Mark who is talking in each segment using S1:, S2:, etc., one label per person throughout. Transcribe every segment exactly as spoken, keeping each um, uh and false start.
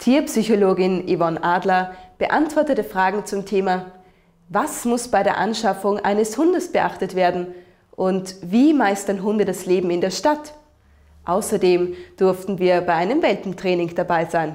S1: Tierpsychologin Yvonne Adler beantwortete Fragen zum Thema: Was muss bei der Anschaffung eines Hundes beachtet werden und wie meistern Hunde das Leben in der Stadt? Außerdem durften wir bei einem Welpentraining dabei sein.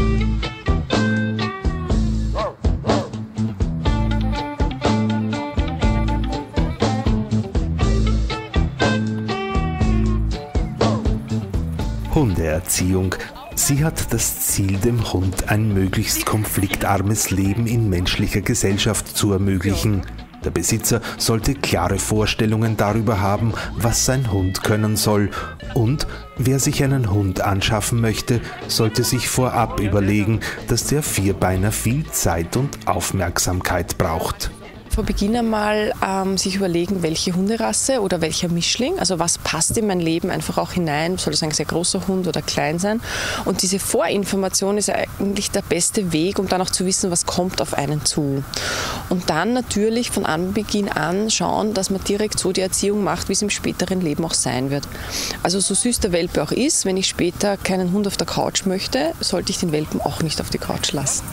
S2: Hundeerziehung. Sie hat das Ziel, dem Hund ein möglichst konfliktarmes Leben in menschlicher Gesellschaft zu ermöglichen. Der Besitzer sollte klare Vorstellungen darüber haben, was sein Hund können soll. Und wer sich einen Hund anschaffen möchte, sollte sich vorab überlegen, dass der Vierbeiner viel Zeit und Aufmerksamkeit braucht.
S3: Vor Beginn einmal ähm, sich überlegen, welche Hunderasse oder welcher Mischling, also was passt in mein Leben einfach auch hinein, soll das ein sehr großer Hund oder klein sein. Und diese Vorinformation ist eigentlich der beste Weg, um dann auch zu wissen, was kommt auf einen zu. Und dann natürlich von Anbeginn an schauen, dass man direkt so die Erziehung macht, wie es im späteren Leben auch sein wird. Also so süß der Welpe auch ist, wenn ich später keinen Hund auf der Couch möchte, sollte ich den Welpen auch nicht auf die Couch lassen.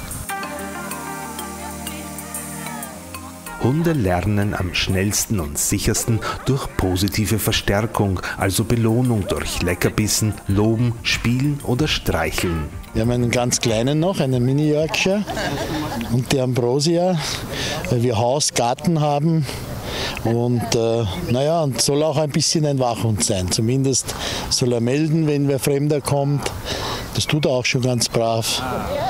S2: Hunde lernen am schnellsten und sichersten durch positive Verstärkung, also Belohnung durch Leckerbissen, Loben, Spielen oder Streicheln.
S4: Wir haben einen ganz kleinen noch, einen Mini-Yorkshire und die Ambrosia, weil wir Haus, Garten haben. Und äh, naja, und soll auch ein bisschen ein Wachhund sein. Zumindest soll er melden, wenn wer Fremder kommt. Das tut er auch schon ganz brav.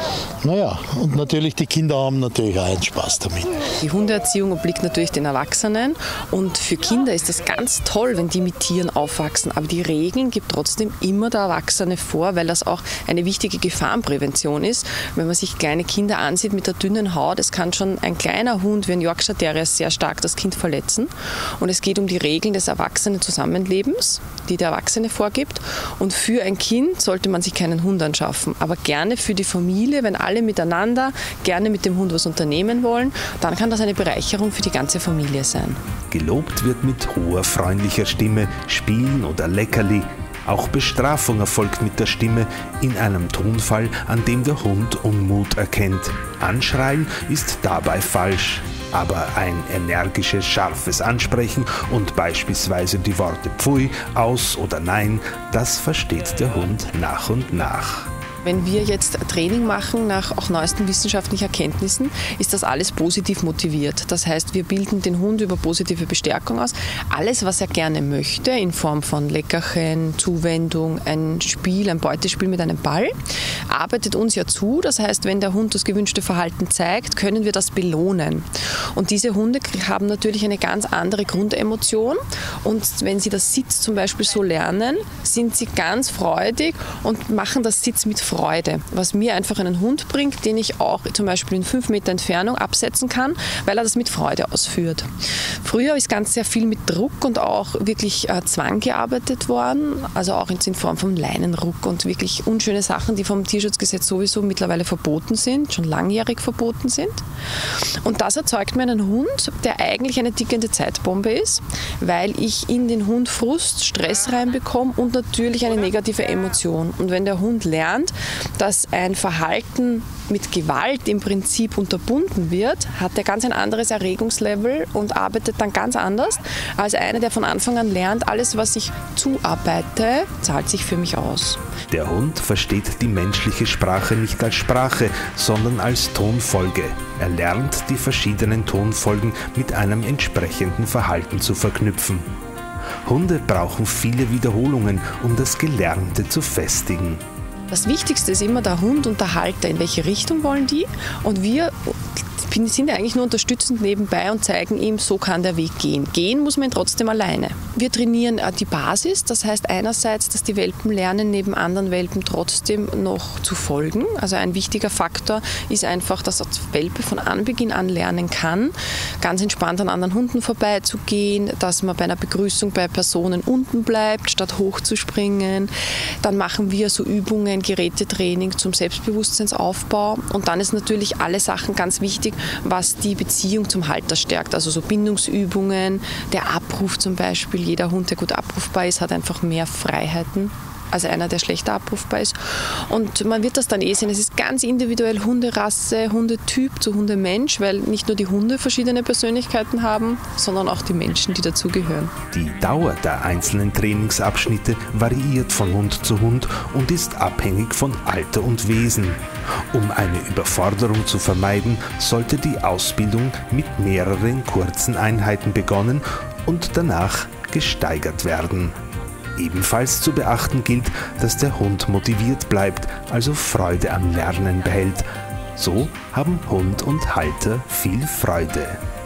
S4: Naja, und natürlich die Kinder haben natürlich auch einen Spaß damit.
S3: Die Hundeerziehung obliegt natürlich den Erwachsenen und für Kinder ist das ganz toll, wenn die mit Tieren aufwachsen. Aber die Regeln gibt trotzdem immer der Erwachsene vor, weil das auch eine wichtige Gefahrenprävention ist. Wenn man sich kleine Kinder ansieht mit der dünnen Haut, es kann schon ein kleiner Hund wie ein Yorkshire Terrier sehr stark das Kind verletzen. Und es geht um die Regeln des erwachsenen Zusammenlebens, die der Erwachsene vorgibt. Und für ein Kind sollte man sich keinen Hund anschaffen, aber gerne für die Familie, wenn alle miteinander gerne mit dem Hund was unternehmen wollen, dann kann das eine Bereicherung für die ganze Familie sein.
S2: Gelobt wird mit hoher, freundlicher Stimme, Spielen oder Leckerli. Auch Bestrafung erfolgt mit der Stimme in einem Tonfall, an dem der Hund Unmut erkennt. Anschreien ist dabei falsch. Aber ein energisches, scharfes Ansprechen und beispielsweise die Worte Pfui, Aus oder Nein, das versteht der Hund nach und nach.
S3: Wenn wir jetzt Training machen nach auch neuesten wissenschaftlichen Erkenntnissen, ist das alles positiv motiviert. Das heißt, wir bilden den Hund über positive Bestärkung aus. Alles, was er gerne möchte, in Form von Leckerchen, Zuwendung, ein Spiel, ein Beutespiel mit einem Ball, arbeitet uns ja zu. Das heißt, wenn der Hund das gewünschte Verhalten zeigt, können wir das belohnen. Und diese Hunde haben natürlich eine ganz andere Grundemotion. Und wenn sie das Sitz zum Beispiel so lernen, sind sie ganz freudig und machen das Sitz mit Freude, was mir einfach einen Hund bringt, den ich auch zum Beispiel in fünf Meter Entfernung absetzen kann, weil er das mit Freude ausführt. Früher ist ganz sehr viel mit Druck und auch wirklich äh, Zwang gearbeitet worden, also auch in Form von Leinenruck und wirklich unschöne Sachen, die vom Tierschutzgesetz sowieso mittlerweile verboten sind, schon langjährig verboten sind. Und das erzeugt mir einen Hund, der eigentlich eine tickende Zeitbombe ist, weil ich in den Hund Frust, Stress reinbekomme und natürlich eine negative Emotion. Und wenn der Hund lernt, dass ein Verhalten mit Gewalt im Prinzip unterbunden wird, hat er ganz ein anderes Erregungslevel und arbeitet dann ganz anders als einer, der von Anfang an lernt, alles, was ich zuarbeite, zahlt sich für mich aus.
S2: Der Hund versteht die menschliche Sprache nicht als Sprache, sondern als Tonfolge. Er lernt, die verschiedenen Tonfolgen mit einem entsprechenden Verhalten zu verknüpfen. Hunde brauchen viele Wiederholungen, um das Gelernte zu festigen.
S3: Das Wichtigste ist immer der Hund und der Halter. In welche Richtung wollen die? Und wir sind eigentlich nur unterstützend nebenbei und zeigen ihm, so kann der Weg gehen. Gehen muss man ihn trotzdem alleine. Wir trainieren die Basis, das heißt einerseits, dass die Welpen lernen, neben anderen Welpen trotzdem noch zu folgen. Also ein wichtiger Faktor ist einfach, dass der Welpe von Anbeginn an lernen kann, ganz entspannt an anderen Hunden vorbeizugehen, dass man bei einer Begrüßung bei Personen unten bleibt, statt hochzuspringen. Dann machen wir so Übungen, Gerätetraining zum Selbstbewusstseinsaufbau. Und dann ist natürlich alle Sachen ganz wichtig, was die Beziehung zum Halter stärkt. Also so Bindungsübungen, der Abruf zum Beispiel. Jeder Hund, der gut abrufbar ist, hat einfach mehr Freiheiten. als einer, der schlechter abrufbar ist. Und man wird das dann eh sehen, es ist ganz individuell Hunderasse, Hundetyp zu Hundemensch, weil nicht nur die Hunde verschiedene Persönlichkeiten haben, sondern auch die Menschen, die dazugehören.
S2: Die Dauer der einzelnen Trainingsabschnitte variiert von Hund zu Hund und ist abhängig von Alter und Wesen. Um eine Überforderung zu vermeiden, sollte die Ausbildung mit mehreren kurzen Einheiten begonnen und danach gesteigert werden. Ebenfalls zu beachten gilt, dass der Hund motiviert bleibt, also Freude am Lernen behält. So haben Hund und Halter viel Freude.